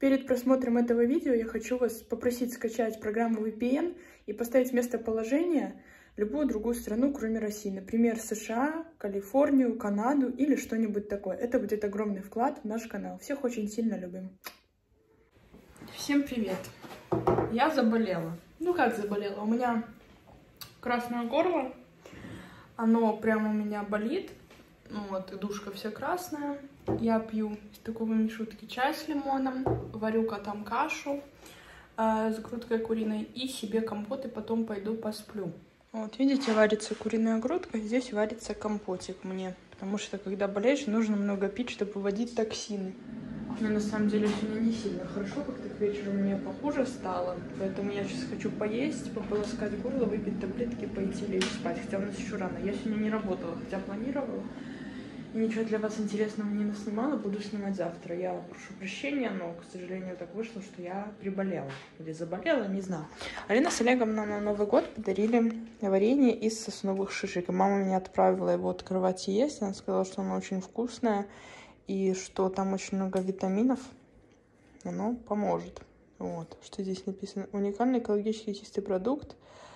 Перед просмотром этого видео я хочу вас попросить скачать программу VPN и поставить местоположение любую другую страну, кроме России. Например, США, Калифорнию, Канаду или что-нибудь такое. Это будет огромный вклад в наш канал. Всех очень сильно любим. Всем привет! Я заболела. Ну как заболела? У меня красное горло. Оно прямо у меня болит. Вот, и душка вся красная. Я пью из такого мешутки чай с лимоном, варю котам кашу с грудкой куриной и себе компот, и потом пойду посплю. Вот, видите, варится куриная грудка, здесь варится компотик мне. Потому что, когда болеешь, нужно много пить, чтобы выводить токсины. Мне на самом деле сегодня не сильно хорошо, как-то к вечеру мне похуже стало. Поэтому я сейчас хочу поесть, пополоскать горло, выпить таблетки, пойти лечь спать. Хотя у нас еще рано. Я сегодня не работала, хотя планировала. И ничего для вас интересного не наснимала, буду снимать завтра. Я прошу прощения, но, к сожалению, так вышло, что я приболела. Или заболела, не знаю. Алина с Олегом нам на Новый год подарили варенье из сосновых шишек. И мама меня отправила его открывать и есть. Она сказала, что оно очень вкусное и что там очень много витаминов. Оно поможет. Вот. Что здесь написано? Уникальный экологически чистый продукт.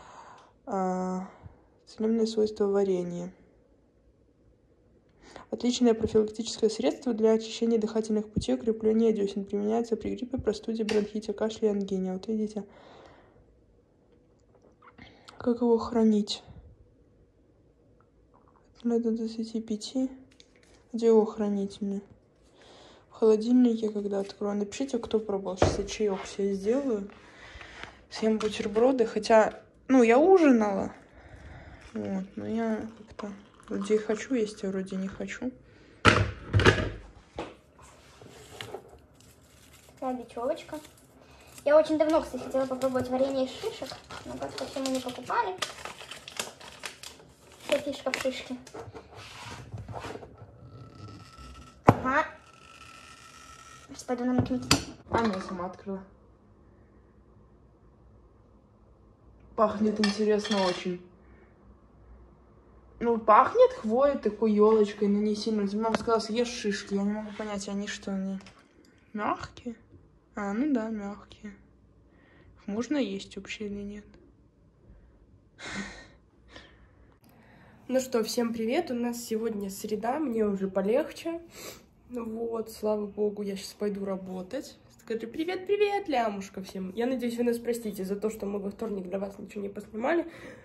Целебные свойства варенья. Отличное профилактическое средство для очищения дыхательных путей, укрепления десен. Применяется при гриппе, простуде, бронхите, кашле и ангине. Вот видите, как его хранить. Лет до 25. Где его хранить мне? В холодильнике, когда открою. Напишите, кто пробовал. Сейчас я чаек себе сделаю. Съем бутерброды. Хотя, ну, я ужинала. Вот, но я как-то... Вроде и хочу есть, а вроде не хочу. Такая бечевочка. Я очень давно, кстати, хотела попробовать варенье из шишек, но как-то все мы не покупали. Вся фишка в шишке. Ага. Сейчас пойду на макники. Аня сама открыла. Пахнет интересно очень. Ну, пахнет хвоей, такой елочкой, но не сильно. Мама сказала, съешь шишки. Я не могу понять, они что, они мягкие? А, ну да, мягкие. Их можно есть вообще или нет? Ну что, всем привет. У нас сегодня среда, мне уже полегче. Вот, слава богу, я сейчас пойду работать. Скажи привет-привет, лямушка всем. Я надеюсь, вы нас простите за то, что мы во вторник для вас ничего не поснимали.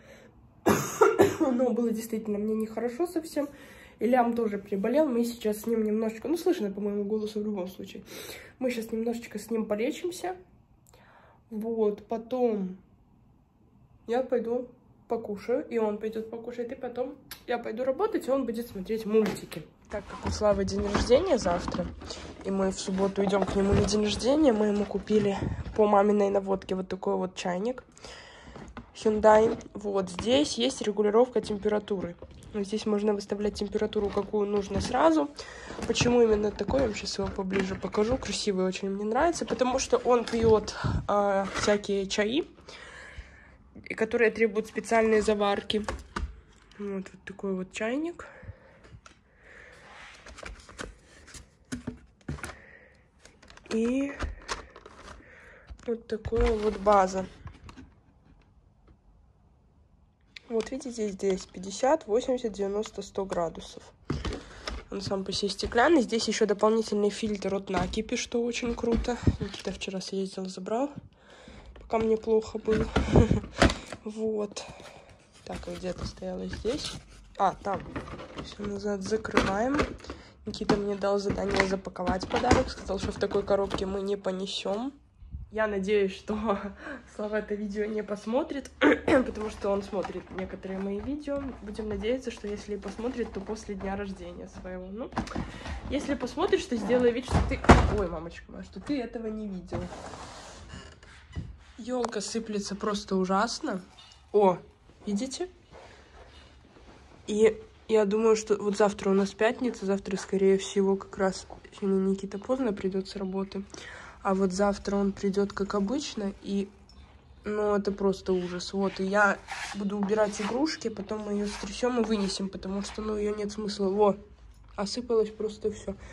Но было действительно мне нехорошо совсем. И Лям тоже приболел. Мы сейчас с ним немножечко... Ну, слышно по моему голосу в любом случае. Мы сейчас немножечко с ним полечимся. Вот, потом я пойду покушаю. И он пойдет покушать. И потом я пойду работать, и он будет смотреть мультики. Так как у Славы день рождения завтра, и мы в субботу идем к нему на день рождения, мы ему купили по маминой наводке вот такой вот чайник. Hyundai. Вот здесь есть регулировка температуры. Здесь можно выставлять температуру, какую нужно сразу. Почему именно такой? Я вам сейчас его поближе покажу. Красивый очень мне нравится, потому что он пьет всякие чаи, которые требуют специальной заварки. Вот такой вот чайник. И вот такая вот база. Вот видите, здесь 50, 80, 90, 100 градусов. Он сам по себе стеклянный. Здесь еще дополнительный фильтр от накипи, что очень круто. Никита вчера съездил, забрал, пока мне плохо было. Вот. Так, где-то стояла здесь. А, там. Все назад закрываем. Никита мне дал задание запаковать подарок. Сказал, что в такой коробке мы не понесем. Я надеюсь, что Слава это видео не посмотрит, потому что он смотрит некоторые мои видео. Будем надеяться, что если и посмотрит, то после дня рождения своего. Ну, если посмотришь, то сделай вид, что ты... Ой, мамочка моя, что ты этого не видел. Елка сыплется просто ужасно. О, видите? И я думаю, что вот завтра у нас пятница, завтра, скорее всего, как раз сегодня Никита поздно придет с работы. А вот завтра он придет, как обычно, и, ну, это просто ужас. Вот, и я буду убирать игрушки, потом мы ее стрясем и вынесем, потому что, ну, ее нет смысла. Во, осыпалось просто все.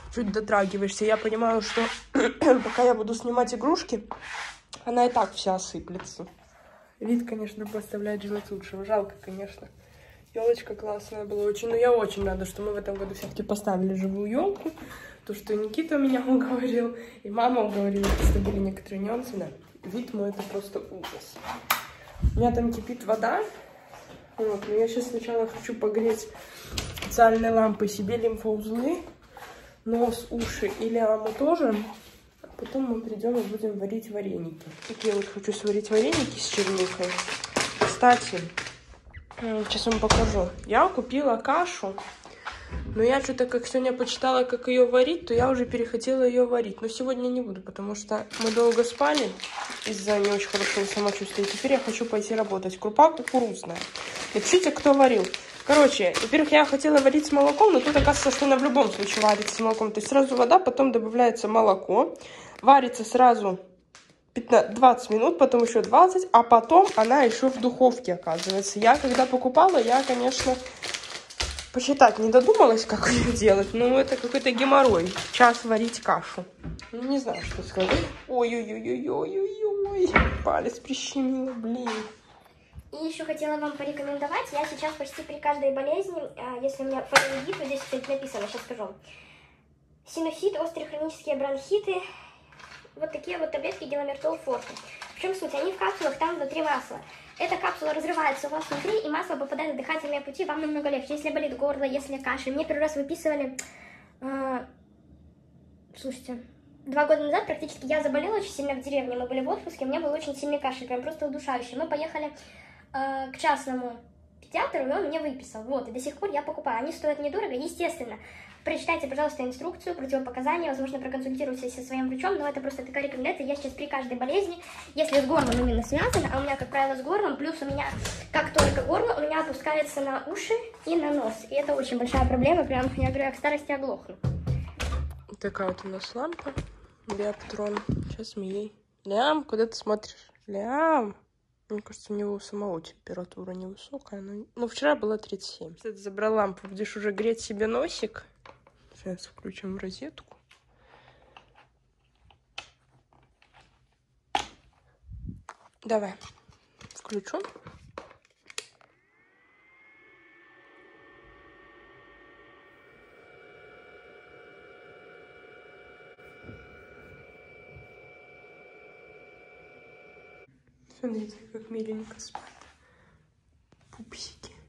чуть дотрагиваешься. Я понимаю, что пока я буду снимать игрушки, она и так вся осыплется. Вид, конечно, поставляет желать лучшего. Жалко, конечно. Елочка классная была очень. Но я очень рада, что мы в этом году все-таки поставили живую елку. То, что и Никита меня уговорил, и мама уговорила, что были некоторые нюансы. Да. Вид мой это просто ужас. У меня там кипит вода. Вот, но я сейчас сначала хочу погреть специальной лампой себе лимфоузлы, нос, уши и ляму тоже. А потом мы придем и будем варить вареники. Такие вот хочу сварить вареники с черникой. Кстати, сейчас вам покажу. Я купила кашу, но я что-то как сегодня почитала, как ее варить, то я уже перехотела ее варить. Но сегодня не буду, потому что мы долго спали из-за не очень хорошего самочувствия. И теперь я хочу пойти работать. Крупа кукурузная. Напишите, кто варил. Короче, во-первых, я хотела варить с молоком, но тут оказывается, что она в любом случае варится с молоком. То есть сразу вода, потом добавляется молоко. Варится сразу 20 минут, потом еще 20, а потом она еще в духовке, оказывается. Я когда покупала, я, конечно, посчитать не додумалась, как ее делать. Но это какой-то геморрой. Час варить кашу. Ну, не знаю, что сказать. Ой-ой-ой-ой-ой-ой. Палец прищемило, блин. И еще хотела вам порекомендовать, я сейчас почти при каждой болезни, если у меня фарингит, вот здесь, кстати, написано, сейчас скажу, синусит, острые хронические бронхиты, вот такие вот таблетки Деломертол Форте. В чем суть? Они в капсулах, там внутри масло. Эта капсула разрывается у вас внутри, и масло попадает в дыхательные пути, вам намного легче. Если болит горло, если кашель. Мне первый раз выписывали, слушайте, 2 года назад практически я заболела очень сильно в деревне, мы были в отпуске, у меня был очень сильный кашель, прям просто удушающий. Мы поехали к частному педиатру, и он мне выписал. Вот, и до сих пор я покупаю. Они стоят недорого, естественно. Прочитайте, пожалуйста, инструкцию, противопоказания, возможно, проконсультируйтесь со своим врачом, но это просто такая рекомендация. Я сейчас при каждой болезни, если с горлом именно связано, а у меня, как правило, с горлом, плюс у меня, как только горло, у меня опускается на уши и на нос. И это очень большая проблема, прям, я говорю, я к старости оглохну. Такая вот у нас лампа, Биоптron. Сейчас мы ей... Лям, куда ты смотришь? Лям! Мне кажется, у него самого температура невысокая, но вчера была 37. Кстати, забрала лампу, будешь уже греть себе носик. Сейчас включим розетку. Давай, включу. Смотрите, как миленько спят пупсики.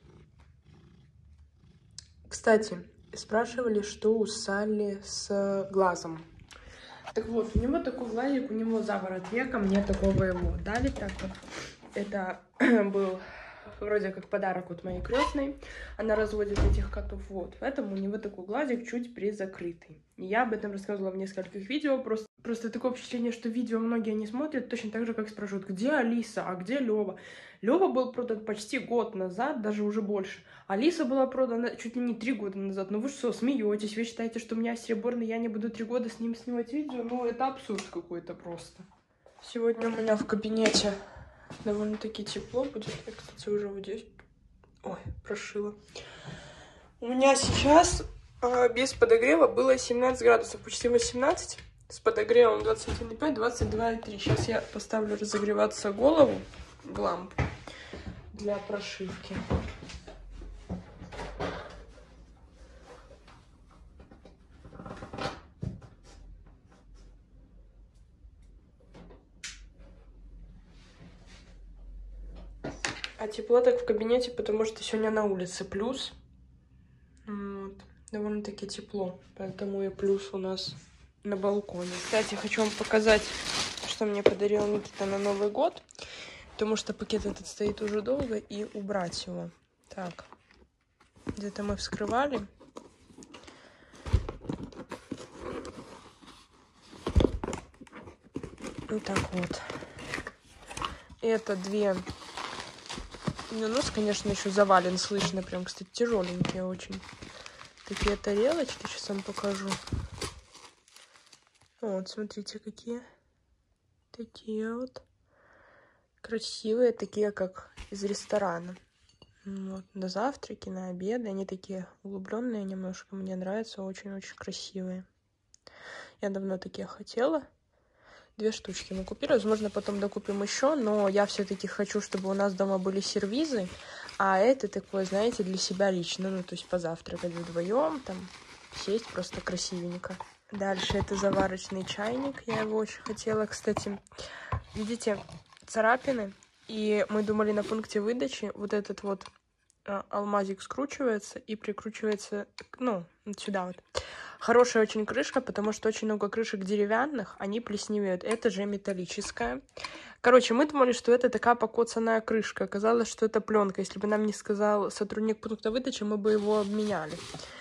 Кстати, спрашивали, что у Салли с глазом. Так вот, у него такой глазик, у него заворот века, мне такого ему дали, так как это был вроде как подарок от моей крестной. Она разводит этих котов, вот. Поэтому у него такой глазик чуть призакрытый. И я об этом рассказывала в нескольких видео, просто такое впечатление, что видео многие не смотрят, точно так же, как спрашивают, где Алиса, а где Лёва? Лёва был продан почти год назад, даже уже больше. Алиса была продана чуть ли не 3 года назад. Ну вы что, смеетесь? Вы считаете, что у меня серебряный, я не буду 3 года с ним снимать видео? Ну это абсурд какой-то просто. Сегодня у меня в кабинете довольно-таки тепло будет. Я, кстати, уже вот здесь... Ой, прошила. У меня сейчас без подогрева было 17 градусов, почти 18. С подогревом 21,5, 22,3. Сейчас я поставлю разогреваться голову в лампу для прошивки. А тепло так в кабинете, потому что сегодня на улице плюс. Вот. Довольно-таки тепло, поэтому и плюс у нас на балконе. Кстати, хочу вам показать, что мне подарил Никита на Новый год, потому что пакет этот стоит уже долго, и убрать его. Так, где-то мы вскрывали. Вот так вот. Это 2... Ну, нос, конечно, еще завален, слышно. Прям, кстати, тяжеленькие очень. Такие тарелочки. Сейчас вам покажу. Вот, смотрите, какие. Такие вот. Красивые, такие, как из ресторана. Вот, на завтраки, на обеды. Они такие углубленные немножко. Мне нравятся, очень-очень красивые. Я давно такие хотела. 2 штучки мы купили. Возможно, потом докупим еще, но я все-таки хочу, чтобы у нас дома были сервизы. А это такое, знаете, для себя лично. Ну, то есть позавтракать вдвоем, там, сесть просто красивенько. Дальше это заварочный чайник. Я его очень хотела. Кстати, видите, царапины. И мы думали на пункте выдачи вот этот вот алмазик скручивается и прикручивается, ну, сюда вот. Хорошая очень крышка, потому что очень много крышек деревянных, они плесневеют. Это же металлическая. Короче, мы думали, что это такая покоцанная крышка. Оказалось, что это пленка. Если бы нам не сказал сотрудник пункта выдачи, мы бы его обменяли.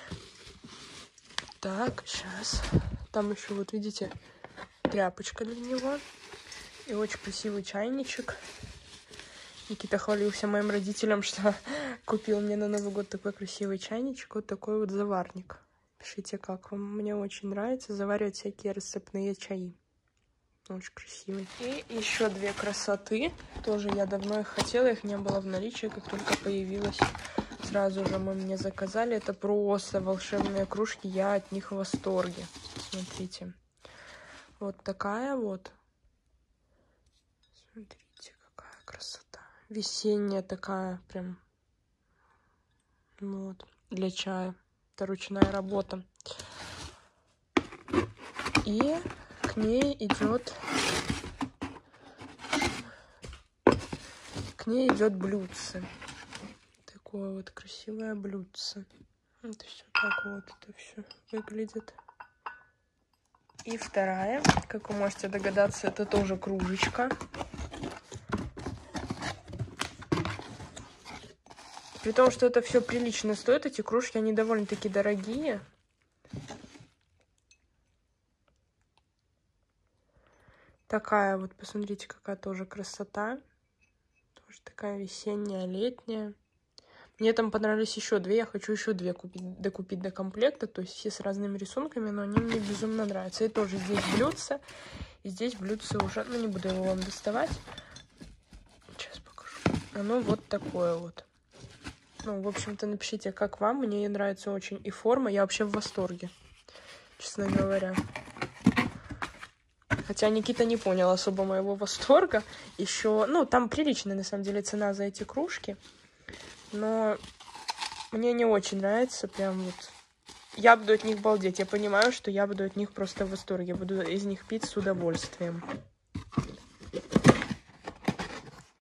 Так, сейчас. Там еще, вот видите, тряпочка для него. И очень красивый чайничек. Никита хвалился моим родителям, что купил мне на Новый год такой красивый чайничек. Вот такой вот заварник. Пишите, как вам. Мне очень нравится заваривать всякие рассыпные чаи. Очень красивый. И еще 2 красоты. Тоже я давно их хотела, их не было в наличии, как только появилось. Сразу же мы мне заказали. Это просто волшебные кружки. Я от них в восторге. Смотрите. Вот такая вот. Смотрите, какая красота. Весенняя такая прям. Вот. Для чая. Это ручная работа. И к ней идет блюдце. Такое вот красивое блюдце. Вот все так вот это все выглядит. И вторая, как вы можете догадаться, это тоже кружечка. При том, что это все прилично стоит, эти кружки, они довольно-таки дорогие. Такая вот, посмотрите, какая тоже красота. Тоже такая весенняя, летняя. Мне там понравились еще 2, я хочу еще 2 докупить до комплекта, то есть все с разными рисунками, но они мне безумно нравятся. И тоже здесь блюдце, и здесь блюдце уже, ну не буду его вам доставать. Сейчас покажу. Оно вот такое вот. Ну, в общем-то, напишите, как вам. Мне нравится очень и форма. Я вообще в восторге, честно говоря. Хотя Никита не понял особо моего восторга. Еще, ну, там приличная, на самом деле, цена за эти кружки. Но мне не очень нравится. Прям вот. Я буду от них балдеть. Я понимаю, что я буду от них просто в восторге. Буду из них пить с удовольствием.